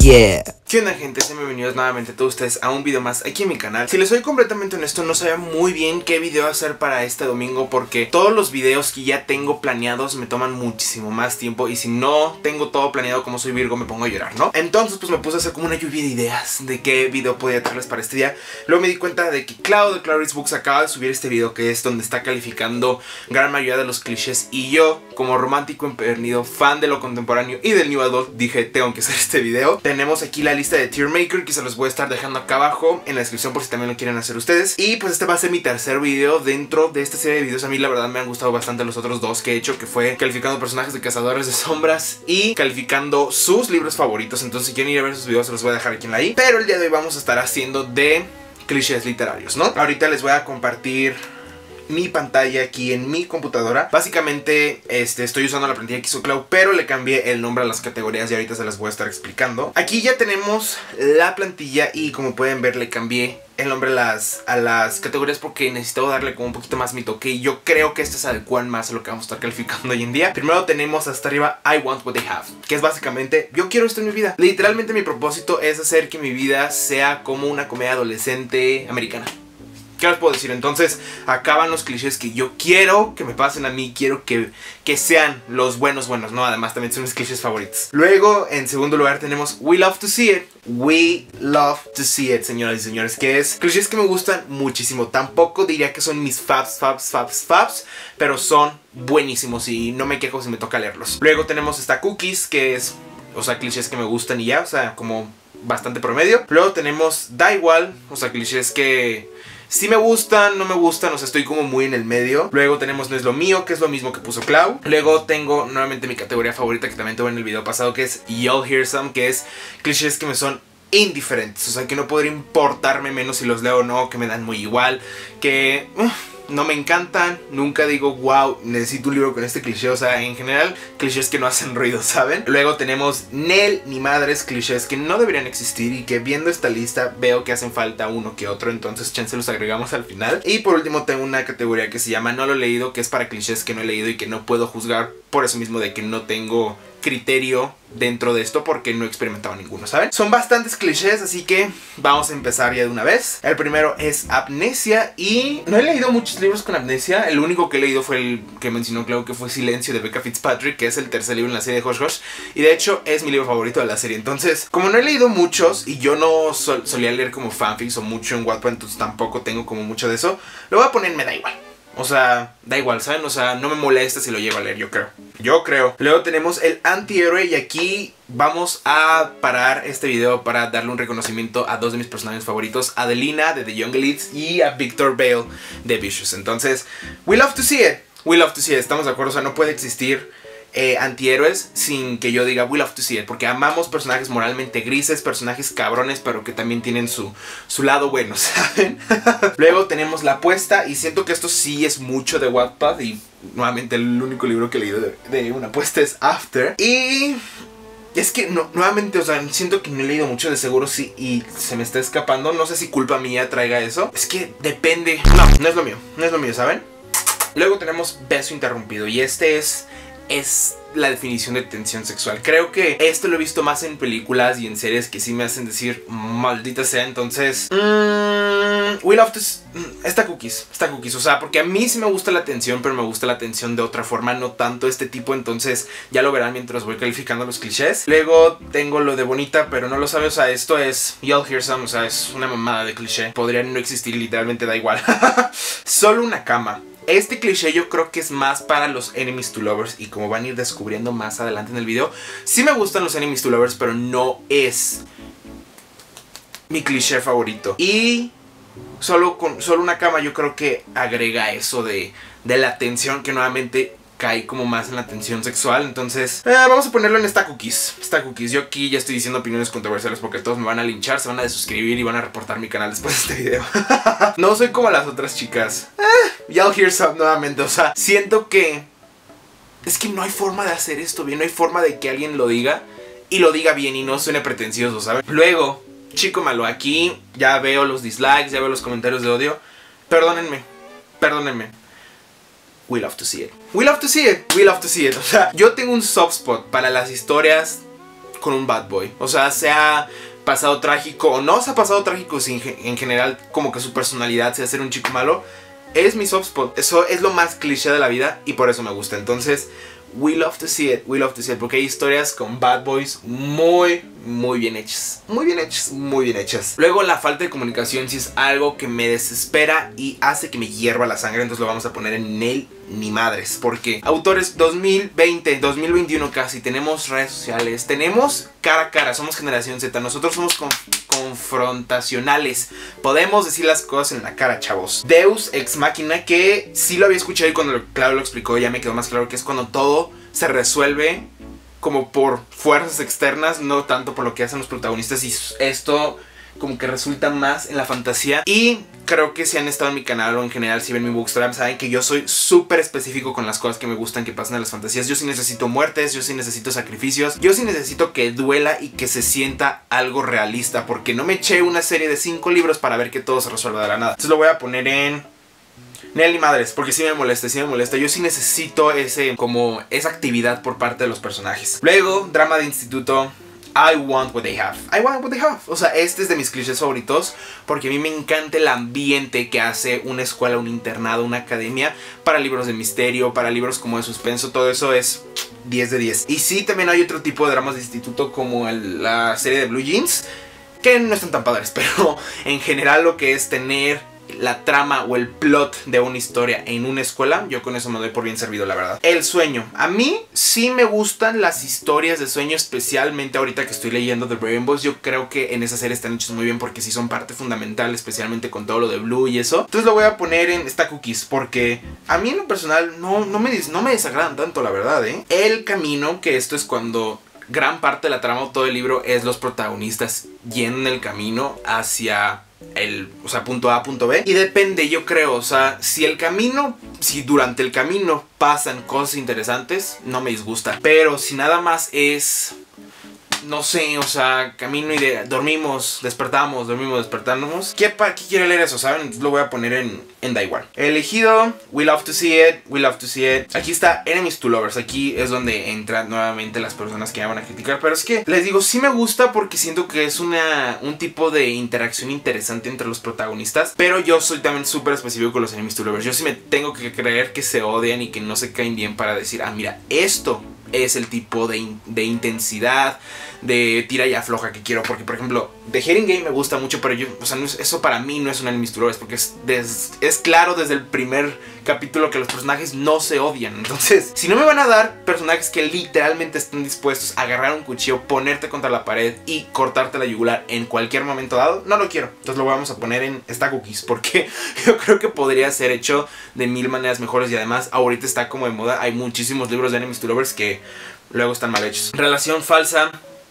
Yeah. ¿Qué onda, gente? Sean bienvenidos nuevamente a todos ustedes a un video más aquí en mi canal. Si les soy completamente honesto, no sabía muy bien qué video hacer para este domingo, porque todos los videos que ya tengo planeados me toman muchísimo más tiempo, y si no tengo todo planeado, como soy Virgo, me pongo a llorar, ¿no? Entonces pues me puse a hacer como una lluvia de ideas de qué video podía traerles para este día. Luego me di cuenta de que Clau de Clarice Books acaba de subir este video, que es donde está calificando gran mayoría de los clichés, y yo, como romántico empedernido, fan de lo contemporáneo y del New Adult, dije, tengo que hacer este video. Tenemos aquí la lista de Tier Maker, que se los voy a estar dejando acá abajo en la descripción por si también lo quieren hacer ustedes. Y pues este va a ser mi tercer video dentro de esta serie de videos. A mí la verdad me han gustado bastante los otros dos que he hecho, que fue calificando personajes de Cazadores de Sombras y calificando sus libros favoritos. Entonces si quieren ir a ver esos videos se los voy a dejar aquí en la i. Pero el día de hoy vamos a estar haciendo de clichés literarios, ¿no? Ahorita les voy a compartir mi pantalla aquí en mi computadora. Básicamente estoy usando la plantilla que hizo Clau, pero le cambié el nombre a las categorías y ahorita se las voy a estar explicando. Aquí ya tenemos la plantilla y como pueden ver le cambié el nombre a las categorías porque necesitaba darle como un poquito más mi toque, y yo creo que estas se adecuan más a lo que vamos a estar calificando hoy en día. Primero tenemos hasta arriba I want what they have, que es básicamente yo quiero esto en mi vida. Literalmente mi propósito es hacer que mi vida sea como una comedia adolescente americana. ¿Qué les puedo decir? Entonces acaban los clichés que yo quiero que me pasen a mí. Quiero que sean los buenos, ¿no? Además también son mis clichés favoritos. Luego, en segundo lugar tenemos We Love to See It. We Love to See It, señoras y señores, que es clichés que me gustan muchísimo. Tampoco diría que son mis faps, pero son buenísimos y no me quejo si me toca leerlos. Luego tenemos esta Cookies, que es, o sea, clichés que me gustan y ya, o sea, como bastante promedio. Luego tenemos Da Igual, o sea, clichés que sí me gustan, no me gustan, o sea, estoy como muy en el medio. Luego tenemos No es lo mío, que es lo mismo que puso Clau. Luego tengo nuevamente mi categoría favorita, que también tuve en el video pasado, que es You'll Hear Some, que es clichés que me son indiferentes. O sea, que no podría importarme menos si los leo o no, que me dan muy igual, que no me encantan. Nunca digo, wow, necesito un libro con este cliché. O sea, en general, clichés que no hacen ruido, ¿saben? Luego tenemos Nel ni madres, clichés que no deberían existir y que viendo esta lista veo que hacen falta uno que otro. Entonces, chance los agregamos al final. Y por último tengo una categoría que se llama No lo he leído, que es para clichés que no he leído y que no puedo juzgar por eso mismo de que no tengo criterio dentro de esto porque no he experimentado ninguno, ¿saben? Son bastantes clichés, así que vamos a empezar ya de una vez. El primero es Amnesia, y no he leído muchos libros con amnesia. El único que he leído fue el que mencionó Clau, que fue Silencio, de Becca Fitzpatrick, que es el tercer libro en la serie de Hush Hush, y de hecho es mi libro favorito de la serie. Entonces, como no he leído muchos y yo no solía leer como fanfics o mucho en Wattpad, entonces tampoco tengo como mucho de eso, lo voy a poner Me Da Igual. O sea, da igual, ¿saben? O sea, no me molesta si lo llevo a leer, yo creo. Luego tenemos el antihéroe, y aquí vamos a parar este video para darle un reconocimiento a dos de mis personajes favoritos, a Adelina de The Young Elites y a Victor Vale de Vicious. Entonces, We Love to See It. We Love to See It, estamos de acuerdo. O sea, no puede existir antihéroes sin que yo diga We Love to See It, porque amamos personajes moralmente grises, personajes cabrones, pero que también tienen su lado bueno, ¿saben? Luego tenemos La Apuesta, y siento que esto sí es mucho de Wattpad, y nuevamente el único libro que he leído de una apuesta es After. Y es que nuevamente, o sea, siento que no he leído mucho, de seguro sí, y se me está escapando. No sé si culpa mía traiga eso. Es que depende. No es lo mío, ¿saben? Luego tenemos Beso Interrumpido, y este es la definición de tensión sexual. Creo que esto lo he visto más en películas y en series que sí me hacen decir maldita sea. Entonces, We Love to Esta cookies. O sea, porque a mí sí me gusta la tensión, pero me gusta la tensión de otra forma, no tanto este tipo. Entonces ya lo verán mientras voy calificando los clichés. Luego tengo lo de Bonita, pero no lo sabe. O sea, esto es You'll Hear Some. O sea, es una mamada de cliché. Podría no existir, literalmente da igual. Solo una cama. Este cliché yo creo que es más para los enemies to lovers, y como van a ir descubriendo más adelante en el video, sí me gustan los enemies to lovers, pero no es mi cliché favorito. Y solo una cama yo creo que agrega eso de la tensión, que nuevamente cae como más en la tensión sexual. Entonces, vamos a ponerlo en esta cookies. Yo aquí ya estoy diciendo opiniones controversiales porque todos me van a linchar, se van a desuscribir y van a reportar mi canal después de este video. No soy como las otras chicas. You'll Hear Some nuevamente. O sea, siento que es que no hay forma de hacer esto bien. No hay forma de que alguien lo diga y lo diga bien y no suene pretencioso, ¿saben? Luego, Chico Malo. Aquí ya veo los dislikes, ya veo los comentarios de odio. Perdónenme. We Love to See It. O sea, yo tengo un soft spot para las historias con un bad boy. O sea, sea pasado trágico o no sea pasado trágico, si en general como que su personalidad sea ser un chico malo, es mi soft spot. Eso es lo más cliché de la vida y por eso me gusta. Entonces, we love to see it, porque hay historias con bad boys muy bien hechas. Muy bien hechas. Luego, la falta de comunicación sí es algo que me desespera y hace que me hierva la sangre. Entonces lo vamos a poner en Nail ni madres. Porque autores 2020, 2021 casi, tenemos redes sociales, tenemos cara a cara, somos generación Z. Nosotros somos confrontacionales. Podemos decir las cosas en la cara, chavos. Deus Ex Machina, que sí lo había escuchado y cuando Claudio lo explicó ya me quedó más claro que es cuando todo se resuelve como por fuerzas externas, no tanto por lo que hacen los protagonistas, y esto como que resulta más en la fantasía. Y creo que si han estado en mi canal o en general si ven mi Bookstagram, saben que yo soy súper específico con las cosas que me gustan que pasan en las fantasías. Yo sí necesito muertes, yo sí necesito sacrificios, yo sí necesito que duela y que se sienta algo realista, porque no me eché una serie de 5 libros para ver que todo se resuelva de la nada. Entonces lo voy a poner en Nail ni madres, porque sí me molesta. Yo sí necesito esa actividad por parte de los personajes. Luego, drama de instituto. I want what they have. O sea, este es de mis clichés favoritos, porque a mí me encanta el ambiente que hace una escuela, un internado, una academia, para libros de misterio, para libros como de suspenso. Todo eso es 10 de 10. Y sí, también hay otro tipo de dramas de instituto, como la serie de Blue Jeans, que no están tan padres, pero en general lo que es tener la trama o el plot de una historia en una escuela, yo con eso me doy por bien servido, la verdad. El sueño. A mí sí me gustan las historias de sueño, especialmente ahorita que estoy leyendo The Rainbows. Yo creo que en esa serie están hechos muy bien porque sí son parte fundamental, especialmente con todo lo de Blue y eso. Entonces lo voy a poner en Stack Cookies, porque a mí en lo personal no me desagradan tanto, la verdad, ¿eh? El camino, que esto es cuando gran parte de la trama o todo el libro es los protagonistas yendo en el camino hacia punto A, punto B. Y depende, yo creo, o sea, si durante el camino pasan cosas interesantes, no me disgusta. Pero si nada más es, no sé, o sea, camino y dormimos, despertamos, despertamos. ¿Qué quiere leer eso, saben? Entonces lo voy a poner en da igual. He elegido We Love to See It. Aquí está Enemies to Lovers. Aquí es donde entran nuevamente las personas que me van a criticar. Pero es que, les digo, sí me gusta porque siento que es un tipo de interacción interesante entre los protagonistas. Pero yo soy también súper específico con los Enemies to Lovers. Yo sí me tengo que creer que se odian y que no se caen bien para decir, mira, esto es el tipo de intensidad, de tira y afloja que quiero. Porque, por ejemplo, The Hating Game me gusta mucho, pero eso para mí no es un Enemies to Lovers, porque es claro desde el primer capítulo que los personajes no se odian. Entonces, si no me van a dar personajes que literalmente estén dispuestos a agarrar un cuchillo, ponerte contra la pared y cortarte la yugular en cualquier momento dado, no lo quiero. Entonces lo vamos a poner en Stack Cookies, porque yo creo que podría ser hecho de 1000 maneras mejores. Y además ahorita está como de moda, hay muchísimos libros de Enemies to Lovers que luego están mal hechos. Relación falsa.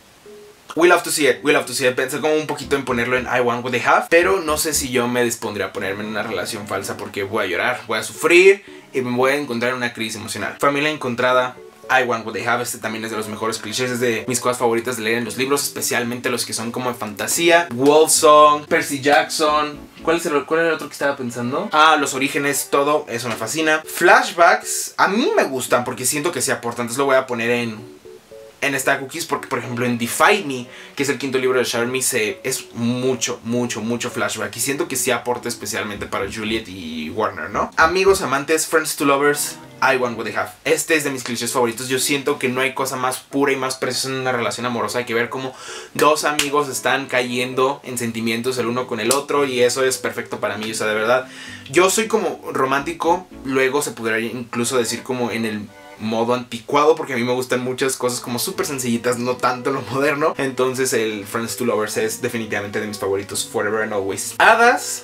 We Love to See It. Pensé como un poquito en ponerlo en I Want What They Have, pero no sé si yo me dispondría a ponerme en una relación falsa, porque voy a llorar, voy a sufrir y me voy a encontrar en una crisis emocional. Familia encontrada. I Want What They Have. Este también es de los mejores clichés, es de mis cosas favoritas de leer en los libros, especialmente los que son como de fantasía. Wolfsong, Percy Jackson. ¿Cuál era el otro que estaba pensando? Los orígenes, todo eso me fascina. Flashbacks, a mí me gustan porque siento que se aportan. Entonces lo voy a poner en Stack Cookies, porque por ejemplo en Defy Me, que es el quinto libro de Charmy, es mucho flashback, y siento que sí aporta especialmente para Juliet y Warner, ¿no? Amigos, amantes, Friends to Lovers, I Want What They Have. Este es de mis clichés favoritos. Yo siento que no hay cosa más pura y más preciosa en una relación amorosa. Hay que ver cómo dos amigos están cayendo en sentimientos el uno con el otro, y eso es perfecto para mí. O sea, de verdad, yo soy como romántico, luego se podría incluso decir como en el modo anticuado, porque a mí me gustan muchas cosas como súper sencillitas, no tanto lo moderno. Entonces el Friends to Lovers es definitivamente de mis favoritos, Forever and Always. Hadas,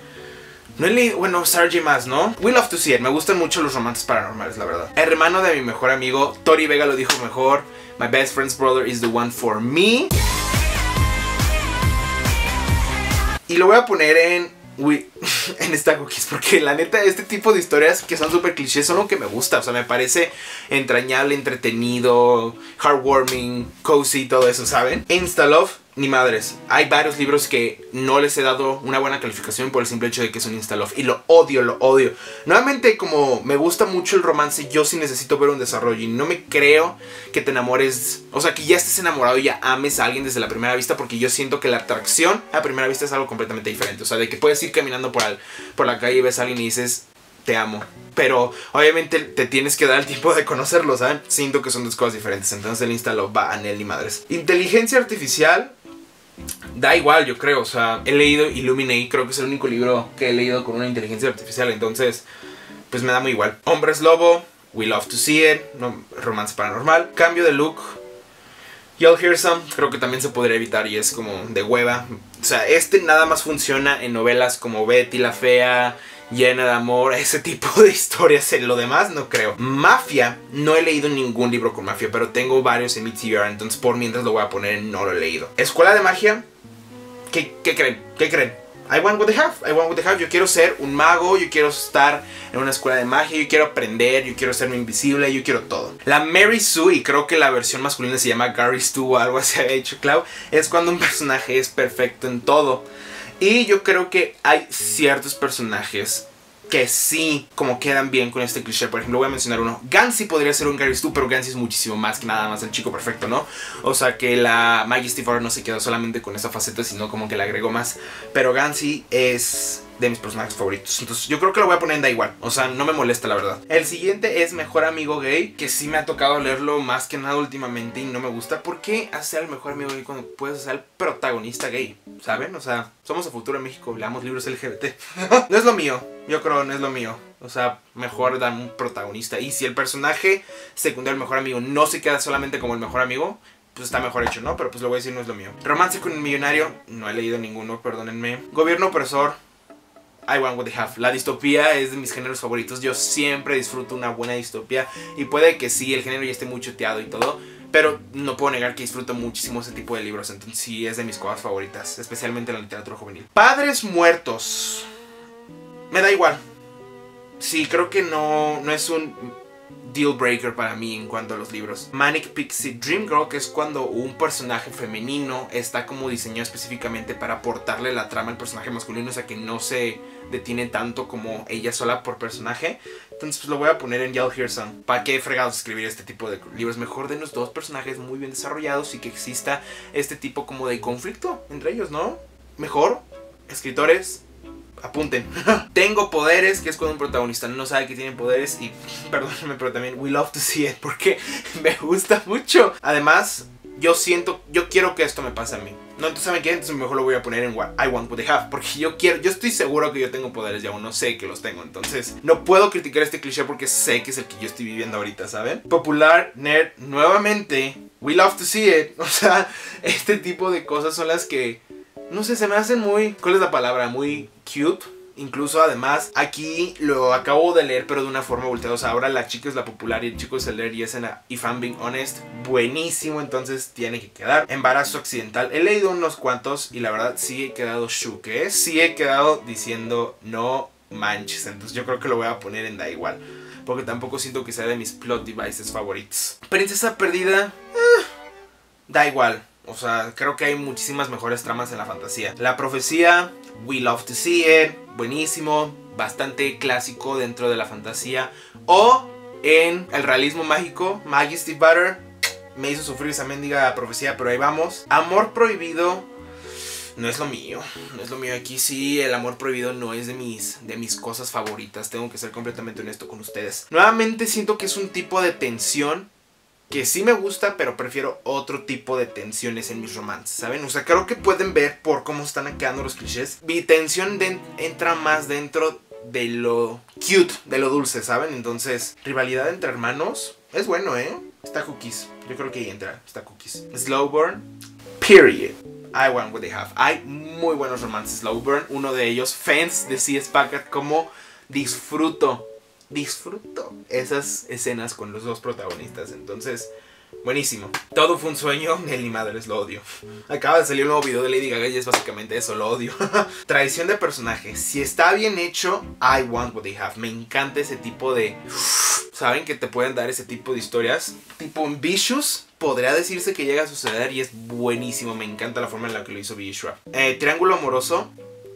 no he leído, bueno, Sarge más, ¿no? We Love to See It, me gustan mucho los romances paranormales, la verdad. Hermano de mi mejor amigo, Tori Vega lo dijo mejor, My best friend's brother is the one for me. Y lo voy a poner en Stack Cookies, porque la neta este tipo de historias que son súper clichés son lo que me gusta. O sea, me parece entrañable, entretenido, heartwarming, cozy, todo eso, ¿saben? Insta Love, ni madres. Hay varios libros que no les he dado una buena calificación por el simple hecho de que es un insta-love. Y lo odio, lo odio. Nuevamente, como me gusta mucho el romance, yo sí necesito ver un desarrollo. Y no me creo que te enamores, o sea, que ya estés enamorado y ya ames a alguien desde la primera vista. Porque yo siento que la atracción a primera vista es algo completamente diferente. O sea, de que puedes ir caminando por la calle y ves a alguien y dices, te amo. Pero obviamente te tienes que dar el tiempo de conocerlo, ¿saben? Siento que son dos cosas diferentes. Entonces el insta-love va a Nel y madres. Inteligencia artificial, da igual, yo creo. O sea, he leído Illuminate, creo que es el único libro que he leído con una inteligencia artificial. Entonces, pues me da muy igual. Hombres lobo, We Love to See It, no, romance paranormal. Cambio de look, You'll Hear Some, creo que también se podría evitar y es como de hueva. O sea, nada más funciona en novelas como Betty la Fea, Llena de Amor, ese tipo de historias. En lo demás no creo. Mafia, no he leído ningún libro con mafia, pero tengo varios en mi TBR, entonces por mientras lo voy a poner en no lo he leído. Escuela de magia, ¿qué creen? ¿Qué creen? I want what they have, I want what they have. Yo quiero ser un mago, yo quiero estar en una escuela de magia, yo quiero aprender, yo quiero serme invisible, yo quiero todo. La Mary Sue, y creo que la versión masculina se llama Gary Stu o algo así había dicho Clau, es cuando un personaje es perfecto en todo. Y yo creo que hay ciertos personajes que sí como quedan bien con este cliché. Por ejemplo, voy a mencionar uno. Gansy podría ser un Gary Stu, pero Gansy es muchísimo más que nada más el chico perfecto, ¿no? O sea que la Maggie Stiefvater no se quedó solamente con esa faceta, sino como que le agregó más. Pero Gansy es de mis personajes favoritos. Entonces yo creo que lo voy a poner en da igual. O sea, no me molesta la verdad. El siguiente es Mejor Amigo Gay, que sí me ha tocado leerlo más que nada últimamente y no me gusta. ¿Por qué hacer el mejor amigo gay cuando puedes hacer el protagonista gay? ¿Saben? O sea, somos el futuro en México, leamos libros LGBT. No es lo mío. Yo creo no es lo mío. O sea, mejor dan un protagonista. Y si el personaje secundario, el mejor amigo, no se queda solamente como el mejor amigo, pues está mejor hecho, ¿no? Pero pues lo voy a decir, no es lo mío. Romance con un millonario, no he leído ninguno, perdónenme. Gobierno opresor, I want what they have. La distopía es de mis géneros favoritos. Yo siempre disfruto una buena distopía. Y puede que sí, el género ya esté muy choteado y todo, pero no puedo negar que disfruto muchísimo ese tipo de libros. Entonces sí, es de mis cosas favoritas, especialmente la literatura juvenil. Padres muertos, me da igual. Sí, creo que no es un deal breaker para mí en cuanto a los libros. Manic Pixie Dream Girl, que es cuando un personaje femenino está como diseñado específicamente para aportarle la trama al personaje masculino, o sea que no se detiene tanto como ella sola por personaje. Entonces pues lo voy a poner en You'll Hear Some. ¿Para qué fregados escribir este tipo de libros? Mejor de los dos personajes muy bien desarrollados y que exista este tipo como de conflicto entre ellos, ¿no? Mejor, escritores, apunten. Tengo poderes, que es cuando un protagonista no sabe que tiene poderes. Y perdónenme, pero también We Love to See It, porque me gusta mucho. Además, yo quiero que esto me pase a mí. No, entonces ¿saben qué? Entonces mejor lo voy a poner en I want what they have, porque yo estoy seguro que yo tengo poderes y aún no sé que los tengo. Entonces no puedo criticar este cliché porque sé que es el que yo estoy viviendo ahorita, ¿saben? Popular, nerd, nuevamente We Love to See It. O sea, este tipo de cosas son las que, no sé, se me hacen muy, ¿cuál es la palabra? Muy cute. Incluso además aquí lo acabo de leer pero de una forma volteada. O sea, ahora la chica es la popular y el chico es el nerd y es en If I'm Being Honest. Buenísimo, entonces tiene que quedar. Embarazo accidental, he leído unos cuantos y la verdad sí he quedado shook, ¿eh? Sí he quedado diciendo no manches. Entonces yo creo que lo voy a poner en da igual, porque tampoco siento que sea de mis plot devices favoritos. Princesa perdida, da igual. O sea, creo que hay muchísimas mejores tramas en la fantasía. La profecía, We Love to See It, buenísimo, bastante clásico dentro de la fantasía. O en el realismo mágico, Maggie Stiefvater, me hizo sufrir esa mendiga profecía, pero ahí vamos. Amor prohibido, no es lo mío, no es lo mío. Aquí sí, el amor prohibido no es de mis cosas favoritas, tengo que ser completamente honesto con ustedes. Nuevamente siento que es un tipo de tensión que sí me gusta, pero prefiero otro tipo de tensiones en mis romances, ¿saben? O sea, creo que pueden ver por cómo están quedando los clichés. Mi tensión entra más dentro de lo cute, de lo dulce, ¿saben? Entonces, rivalidad entre hermanos es bueno, ¿eh? Está cookies. Yo creo que ahí entra, está cookies. Slow burn, period. I want what they have. Hay muy buenos romances slow burn. Uno de ellos, Fence de C.S. Packard, como disfruto esas escenas con los dos protagonistas. Entonces Buenísimo. Todo fue un sueño, ni madres, lo odio. Acaba de salir un nuevo video de Lady Gaga y es básicamente eso, lo odio. Traición de personaje. Si está bien hecho, I want what they have. Me encanta ese tipo de... ¿Saben? Que te pueden dar ese tipo de historias. Tipo Ambitious. Podría decirse que llega a suceder y es buenísimo. Me encanta la forma en la que lo hizo B.G. Schwab. Triángulo amoroso.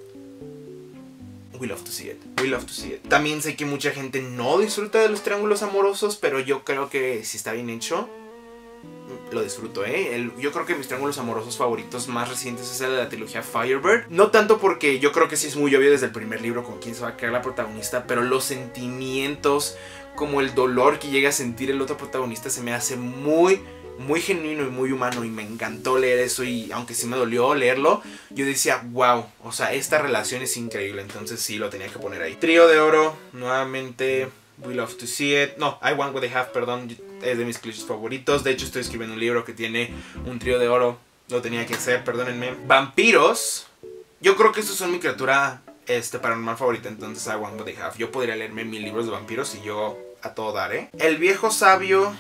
We love to see it. We love to see it. También sé que mucha gente no disfruta de los triángulos amorosos, pero yo creo que si está bien hecho, lo disfruto, yo creo que mis triángulos amorosos favoritos más recientes es el de la trilogía Firebird. No tanto porque yo creo que sí es muy obvio desde el primer libro con quién se va a quedar la protagonista, pero los sentimientos, como el dolor que llega a sentir el otro protagonista, se me hace muy genuino y muy humano, y me encantó leer eso. Y aunque sí me dolió leerlo, yo decía, wow, o sea, esta relación es increíble. Entonces sí, lo tenía que poner ahí. Trío de oro, nuevamente, we love to see it. No, I want what they have, perdón, es de mis clichés favoritos. De hecho estoy escribiendo un libro que tiene un trío de oro. Lo tenía que hacer, perdónenme. Vampiros, yo creo que estos son mi criatura paranormal favorita. Entonces I want what they have. Yo podría leerme 1000 libros de vampiros y yo a todo dar, El viejo sabio,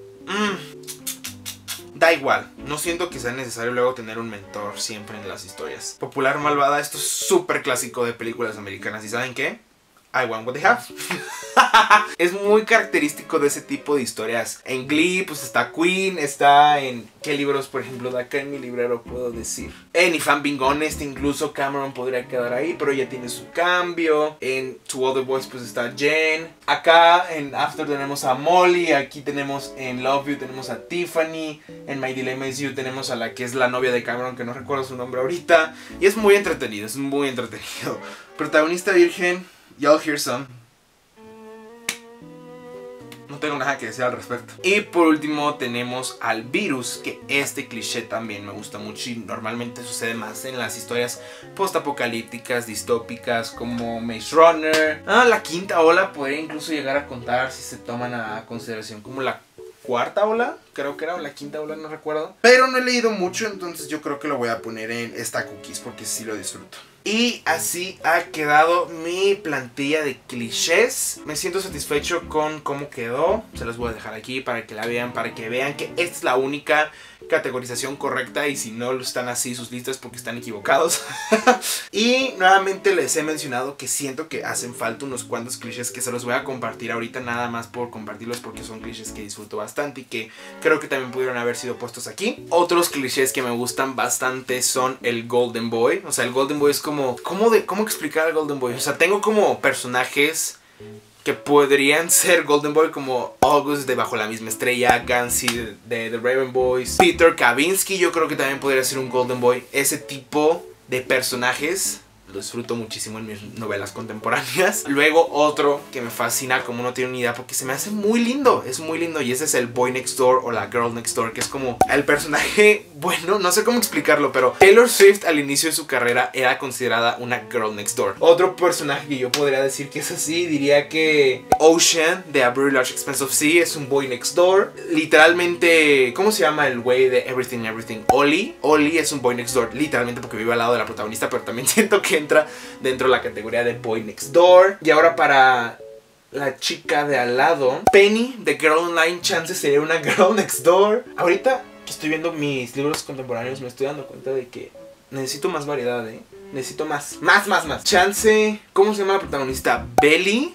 da igual, no siento que sea necesario luego tener un mentor siempre en las historias. Popular malvada, esto es súper clásico de películas americanas. ¿Y saben qué? I want what they have. Es muy característico de ese tipo de historias. En Glee, pues está Queen, está en... ¿Qué libros, por ejemplo, de acá en mi librero puedo decir? En If I'm Being Honest, incluso Cameron podría quedar ahí, pero ya tiene su cambio. En To All the Boys, pues está Jen. Acá en After tenemos a Molly. Aquí tenemos en Love You, tenemos a Tiffany. En My Dilemma Is You tenemos a la que es la novia de Cameron, que no recuerdo su nombre ahorita. Y es muy entretenido, es muy entretenido. Protagonista virgen, Y'all Hear Some. No tengo nada que decir al respecto. Y por último tenemos al virus, que este cliché también me gusta mucho y normalmente sucede más en las historias postapocalípticas, distópicas, como Maze Runner. La quinta ola podría incluso llegar a contar si se toman a consideración como la cuarta ola, creo que era, o la quinta ola, no recuerdo. Pero no he leído mucho, entonces yo creo que lo voy a poner en esta cookies porque sí lo disfruto. Y así ha quedado mi plantilla de clichés. Me siento satisfecho con cómo quedó. Se los voy a dejar aquí para que la vean, para que vean que esta es la única categorización correcta, y si no lo están así sus listas porque están equivocados. Y nuevamente les he mencionado que siento que hacen falta unos cuantos clichés que se los voy a compartir ahorita, nada más por compartirlos, porque son clichés que disfruto bastante y que creo que también pudieron haber sido puestos aquí. Otros clichés que me gustan bastante son el Golden Boy. O sea, el Golden Boy es como... ¿Cómo explicar al Golden Boy? O sea, tengo como personajes que podrían ser Golden Boy, como August de Bajo la Misma Estrella, Gansey de The Raven Boys, Peter Kavinsky yo creo que también podría ser un Golden Boy. Ese tipo de personajes lo disfruto muchísimo en mis novelas contemporáneas. Luego otro que me fascina, como no tiene ni idea, porque se me hace muy lindo, es muy lindo, y ese es el Boy Next Door o la Girl Next Door, que es como el personaje, bueno, no sé cómo explicarlo, pero Taylor Swift al inicio de su carrera era considerada una Girl Next Door. Otro personaje que yo podría decir que es así, diría que Ocean de A Very Large Expanse of Sea es un Boy Next Door. Literalmente, ¿cómo se llama el güey de Everything Everything? Ollie es un Boy Next Door, literalmente porque vive al lado de la protagonista, pero también siento que entra dentro de la categoría de Boy Next Door. Y ahora para la chica de al lado, Penny de Girl Online, chance sería una Girl Next Door. Ahorita que estoy viendo mis libros contemporáneos me estoy dando cuenta de que necesito más variedad, necesito más. Chance, ¿cómo se llama la protagonista? Belly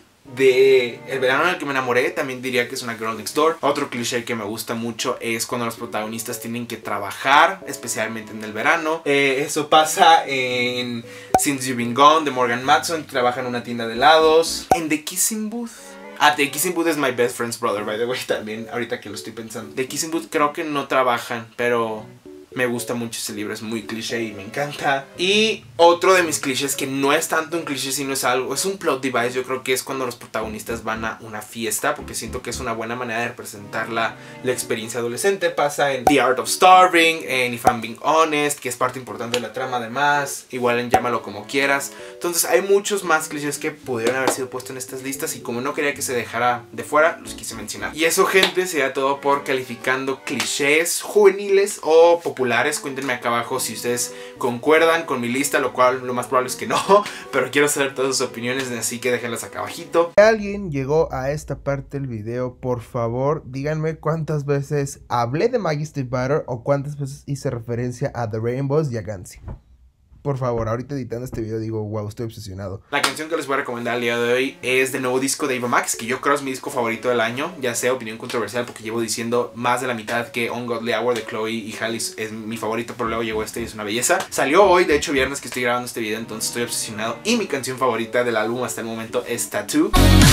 de El verano en el que me enamoré, también diría que es una Girl Next Door. Otro cliché que me gusta mucho es cuando los protagonistas tienen que trabajar, especialmente en el verano. Eso pasa en Since You've Been Gone de Morgan Matson, que trabaja en una tienda de helados. En The Kissing Booth. The Kissing Booth es My Best Friend's Brother, by the way, también, ahorita que lo estoy pensando. The Kissing Booth creo que no trabajan, pero me gusta mucho ese libro, es muy cliché y me encanta. Y otro de mis clichés, que no es tanto un cliché, sino es algo, es un plot device, yo creo que es cuando los protagonistas van a una fiesta, porque siento que es una buena manera de representar la experiencia adolescente. Pasa en The Art of Starving, en If I'm Being Honest, que es parte importante de la trama además, igual en Llámalo Como Quieras. Entonces hay muchos más clichés que pudieron haber sido puestos en estas listas, y como no quería que se dejara de fuera, los quise mencionar. Y eso, gente, sería todo por calificando clichés juveniles o populares populares. Cuéntenme acá abajo si ustedes concuerdan con mi lista, lo cual lo más probable es que no, pero quiero saber todas sus opiniones, así que déjenlas acá abajito. Si alguien llegó a esta parte del video, por favor díganme cuántas veces hablé de Maggie Stiefvater o cuántas veces hice referencia a The Rainbows y a Gansy. Por favor, ahorita editando este video digo, wow, estoy obsesionado. La canción que les voy a recomendar el día de hoy es del nuevo disco de Ava Max, que yo creo es mi disco favorito del año. Ya sé, opinión controversial, porque llevo diciendo más de la mitad que Ungodly Hour de Chloe y Halle es mi favorito, pero luego llegó este y es una belleza. Salió hoy, de hecho viernes que estoy grabando este video, entonces estoy obsesionado. Y mi canción favorita del álbum hasta el momento es Tattoo.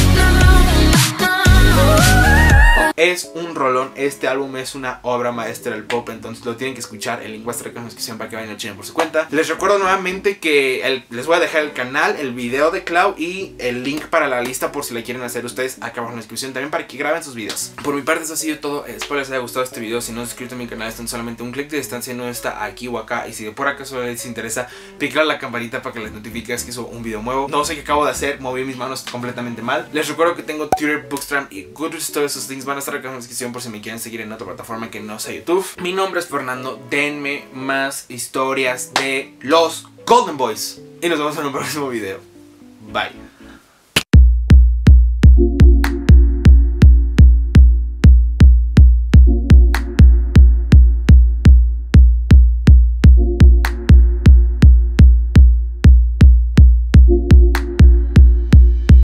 Es un rolón, este álbum es una obra maestra del pop, entonces lo tienen que escuchar. El link va a estar acá en la descripción para que vayan a chequen por su cuenta. Les recuerdo nuevamente que les voy a dejar el canal, el video de Clau y el link para la lista por si la quieren hacer ustedes acá abajo en la descripción también para que graben sus videos. Por mi parte eso ha sido todo, espero les haya gustado este video. Si no se suscriben a mi canal están solamente un clic de distancia, no está aquí o acá. Y si de por acaso les interesa, picar la campanita para que les notifique que subo un video nuevo. No sé qué acabo de hacer, moví mis manos completamente mal. Les recuerdo que tengo Twitter, Bookstagram y Goodreads, todos esos links van a estar acá en la descripción por si me quieren seguir en otra plataforma que no sea YouTube. Mi nombre es Fernando, denme más historias de los Golden Boys y nos vemos en un próximo video. Bye.